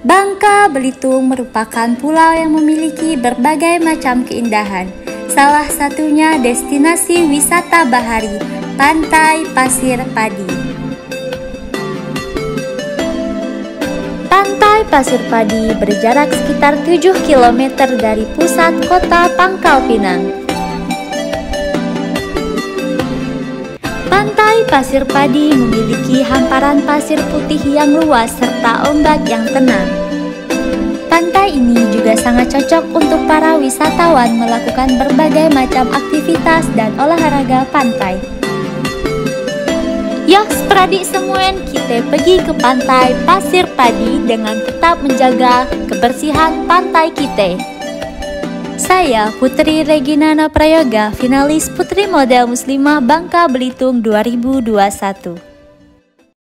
Bangka Belitung merupakan pulau yang memiliki berbagai macam keindahan. Salah satunya destinasi wisata bahari, Pantai Pasir Padi. Pantai Pasir Padi berjarak sekitar 7 km dari pusat kota Pangkal Pinang. Pantai Pasir Padi memiliki hamparan pasir putih yang luas serta ombak yang tenang. Pantai ini juga sangat cocok untuk para wisatawan melakukan berbagai macam aktivitas dan olahraga pantai. Yuk spradik semuen, kita pergi ke Pantai Pasir Padi dengan tetap menjaga kebersihan pantai kita. Saya Putri Reginana Prayoga, finalis Putri Model Muslimah Bangka Belitung 2021.